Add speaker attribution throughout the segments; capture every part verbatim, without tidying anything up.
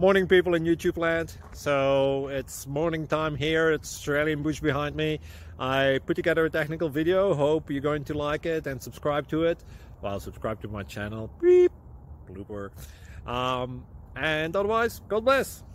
Speaker 1: Morning, people in YouTube land. So it's morning time here. It's Australian bush behind me. I put together a technical video. Hope you're going to like it and subscribe to it. Well, subscribe to my channel. Beep. Blooper. Um, and otherwise, God bless.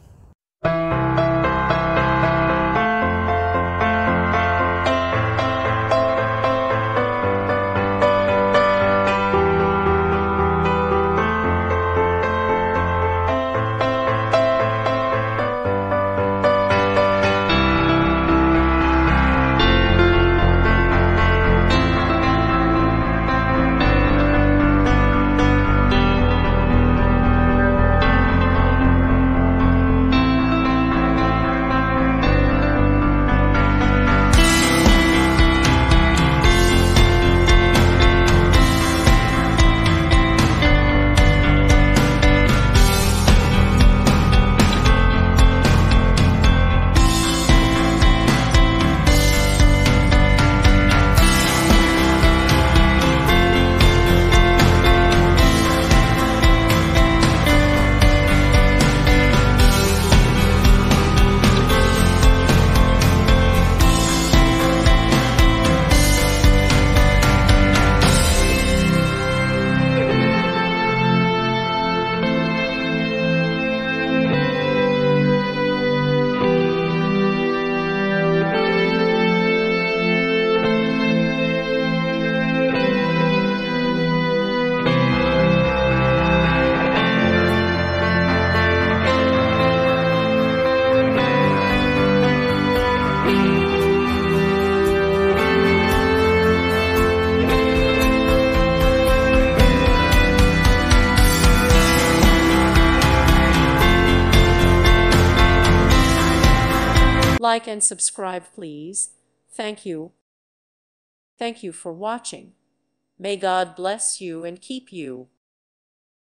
Speaker 2: Like and subscribe, please. Thank you. Thank you for watching. May God bless you and keep you.